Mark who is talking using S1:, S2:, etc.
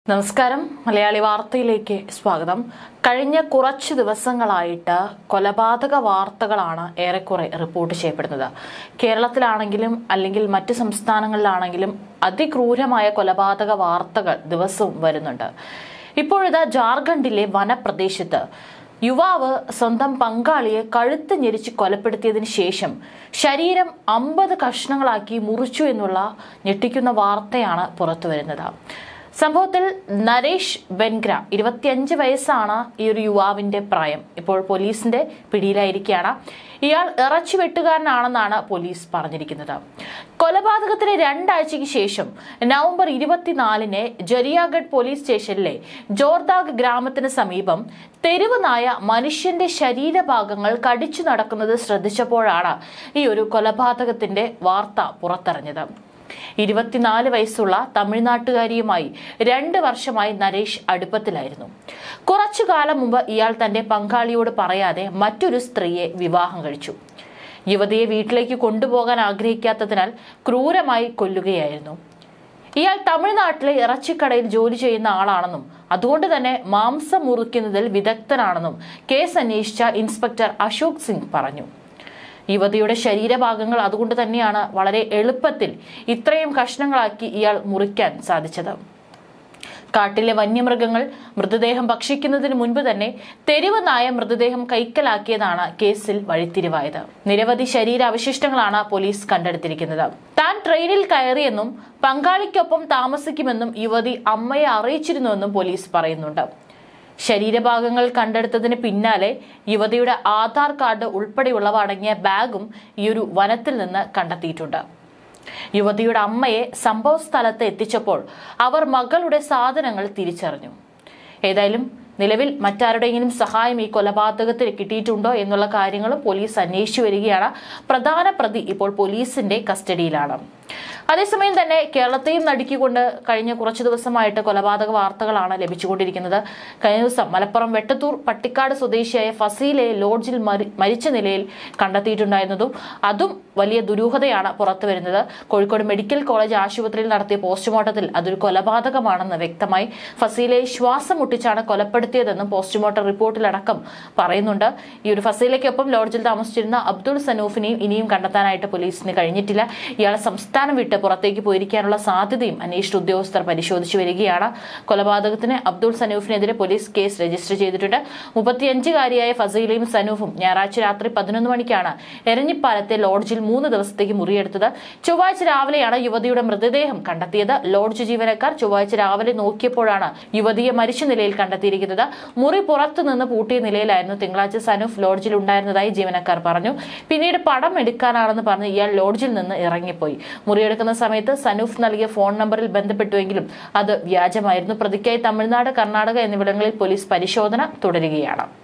S1: നമസ്കാരം. മലയാളി വാർത്തയിലേക്ക് സ്വാഗതം. കഴിഞ്ഞ കുറച്ച് ദിവസങ്ങളായിട്ട് കൊലപാതക വാർത്തകളാണ് ഏറെക്കുറെ റിപ്പോർട്ട് ചെയ്യപ്പെടുന്നത്. കേരളത്തിലാണെങ്കിലും അല്ലെങ്കിൽ മറ്റ് സംസ്ഥാനങ്ങളിലാണെങ്കിലും അതിക്രൂരമായ കൊലപാതക വാർത്തകൾ ദിവസവും വരുന്നുണ്ട്. ഇപ്പോഴിതാ ജാർഖണ്ഡിലെ വനപ്രദേശത്ത് യുവാവ് സ്വന്തം പങ്കാളിയെ കഴുത്ത് ഞെരിച്ച് കൊലപ്പെടുത്തിയതിനു ശേഷം ശരീരം 50 കഷ്ണങ്ങളാക്കി മുറിച്ചു എന്നുള്ള ഞെട്ടിക്കുന്ന വാർത്തയാണ് പുറത്തുവരുന്നത്. സംഭവത്തിൽ നരേഷ് ബെൻഗ്ര 25 വയസ്സാണ് ഈ ഒരു യുവാവിന്റെ പ്രായം. ഇപ്പോൾ പോലീസിന്റെ പിടിയിലായിരിക്കുകയാണ്. ഇയാൾ ഇറച്ചി വെട്ടുകാരനാണെന്നാണ് പോലീസ് പറഞ്ഞിരിക്കുന്നത്. കൊലപാതകത്തിന് 2 ആഴ്ചയ്ക്ക് ശേഷം നവംബർ 24-ന് ജരിയാഗഡ് പോലീസ് സ്റ്റേഷനിലെ ജോർദാഗ് ഗ്രാമത്തിന് സമീപം തെരുവ് നായ മനുഷ്യന്റെ ശരീരഭാഗങ്ങൾ കടിച്ചു നടക്കുന്നത് ശ്രദ്ധിച്ചപ്പോഴാണ് ഈ ഒരു കൊലപാതകത്തിന്റെ വാർത്ത പുറത്തറിഞ്ഞത്. 24 വയസ്സുള്ള തമിഴ്നാട്ടുകാരിയുമായി 2 വർഷമായി നരേഷ് അടുപ്പത്തിലായിരുന്നു. കുറച്ചു കാലം മുമ്പ് ഇയാൾ തന്റെ പങ്കാളിയോട് പറയാതെ മറ്റൊരു സ്ത്രീയെ വിവാഹം കഴിച്ചു. യുവതിയെ വീട്ടിലേക്ക് കൊണ്ടുപോകാൻ ആഗ്രഹിക്കാത്തതിനാൽ ക്രൂരമായി കൊല്ലുകയായിരുന്നു. ഇയാൾ തമിഴ്നാട്ടിലെ ഇറച്ചിക്കടയിൽ ജോലി ചെയ്യുന്ന ആളാണെന്നും അതുകൊണ്ട് തന്നെ മാംസം മുറിക്കുന്നതിൽ വിദഗ്ധനാണെന്നും കേസ് അന്വേഷിച്ച ഇൻസ്പെക്ടർ അശോക് സിംഗ് പറഞ്ഞു. യുവതിയുടെ ശരീരഭാഗങ്ങൾ അതുകൊണ്ട് തന്നെയാണ് വളരെ എളുപ്പത്തിൽ ഇത്രയും കഷ്ണങ്ങളാക്കി ഇയാൾ മുറിക്കാൻ സാധിച്ചത്. കാട്ടിലെ വന്യമൃഗങ്ങൾ മൃതദേഹം ഭക്ഷിക്കുന്നതിന് മുൻപ് തന്നെ തെരുവ് നായ മൃതദേഹം കൈക്കലാക്കിയതാണ് കേസിൽ വഴിത്തിരിവായത്. നിരവധി ശരീരാവശിഷ്ടങ്ങളാണ് പോലീസ് കണ്ടെടുത്തിരിക്കുന്നത്. താൻ ട്രെയിനിൽ കയറിയെന്നും പങ്കാളിക്കൊപ്പം താമസിക്കുമെന്നും യുവതി അമ്മയെ അറിയിച്ചിരുന്നുവെന്നും പോലീസ് പറയുന്നുണ്ട്. ശരീരഭാഗങ്ങൾ കണ്ടെടുത്തതിന് പിന്നാലെ യുവതിയുടെ ആധാർ കാർഡ് ഉൾപ്പെടെയുള്ളവ അടങ്ങിയ ബാഗും ഈ ഒരു വനത്തിൽ നിന്ന് കണ്ടെത്തിയിട്ടുണ്ട്. യുവതിയുടെ അമ്മയെ സംഭവ സ്ഥലത്ത് എത്തിച്ചപ്പോൾ അവർ മകളുടെ സാധനങ്ങൾ തിരിച്ചറിഞ്ഞു. ഏതായാലും നിലവിൽ മറ്റാരുടെയെങ്കിലും സഹായം ഈ കൊലപാതകത്തിൽ കിട്ടിയിട്ടുണ്ടോ എന്നുള്ള കാര്യങ്ങളും പോലീസ് അന്വേഷിച്ചു വരികയാണ്. പ്രധാന പ്രതി ഇപ്പോൾ പോലീസിന്റെ കസ്റ്റഡിയിലാണ്. അതേസമയം തന്നെ കേരളത്തെയും നടുക്കിക്കൊണ്ട് കഴിഞ്ഞ കുറച്ചു ദിവസമായിട്ട് കൊലപാതക വാർത്തകളാണ് ലഭിച്ചുകൊണ്ടിരിക്കുന്നത്. കഴിഞ്ഞ ദിവസം മലപ്പുറം വെട്ടത്തൂർ പട്ടിക്കാട് സ്വദേശിയായ ഫസീലയെ ലോഡ്ജിൽ മരിച്ച നിലയിൽ കണ്ടെത്തിയിട്ടുണ്ടായിരുന്നതും അതും വലിയ ദുരൂഹതയാണ് പുറത്തുവരുന്നത്. കോഴിക്കോട് മെഡിക്കൽ കോളേജ് ആശുപത്രിയിൽ നടത്തിയ പോസ്റ്റ്മോർട്ടത്തിൽ അതൊരു കൊലപാതകമാണെന്ന് വ്യക്തമായി. ഫസീലയെ ശ്വാസം മുട്ടിച്ചാണ് കൊലപ്പെടുത്തിയതെന്നും പോസ്റ്റ്മോർട്ടം റിപ്പോർട്ടിലടക്കം പറയുന്നുണ്ട്. ഈ ഒരു ഫസീലയ്ക്കൊപ്പം ലോഡ്ജിൽ താമസിച്ചിരുന്ന അബ്ദുൾ സനൂഫിനെയും ഇനിയും കണ്ടെത്താനായിട്ട് പോലീസിന് കഴിഞ്ഞിട്ടില്ല. ഇയാളെ സംസ്ഥാനം വിട്ട് പുറത്തേക്ക് പോയിരിക്കാനുള്ള സാധ്യതയും അന്വേഷണ ഉദ്യോഗസ്ഥർ പരിശോധിച്ചു വരികയാണ്. കൊലപാതകത്തിന് അബ്ദുൾ സനൂഫിനെതിരെ പോലീസ് കേസ് രജിസ്റ്റർ ചെയ്തിട്ടുണ്ട്. 35-കാരിയായ ഫസീലയും സനൂഫും ഞായറാഴ്ച രാത്രി 11 മണിക്കാണ് എരഞ്ഞിപ്പാലത്തെ ലോഡ്ജിൽ 3 ദിവസത്തേക്ക് മുറിയെടുത്തത്. ചൊവ്വാഴ്ച രാവിലെയാണ് യുവതിയുടെ മൃതദേഹം കണ്ടെത്തിയത്. ലോഡ്ജ് ജീവനക്കാർ ചൊവ്വാഴ്ച രാവിലെ നോക്കിയപ്പോഴാണ് യുവതിയെ മരിച്ച നിലയിൽ കണ്ടെത്തിയിരിക്കുന്നത്. മുറി പുറത്തുനിന്ന് പൂട്ടിയ നിലയിലായിരുന്നു. തിങ്കളാഴ്ച സനൂഫ് ലോഡ്ജിൽ ഉണ്ടായിരുന്നതായി ജീവനക്കാർ പറഞ്ഞു. പിന്നീട് പണം എടുക്കാനാണെന്ന് പറഞ്ഞ് ഇയാൾ ലോഡ്ജിൽ നിന്ന് ഇറങ്ങിപ്പോയി. മുറിയെടുക്കുന്ന സമയത്ത് സനൂഫ് നൽകിയ ഫോൺ നമ്പറിൽ ബന്ധപ്പെട്ടുവെങ്കിലും അത് വ്യാജമായിരുന്നു. പ്രതിക്കായി തമിഴ്നാട്, കർണാടക എന്നിവിടങ്ങളിൽ പോലീസ് പരിശോധന തുടരുകയാണ്.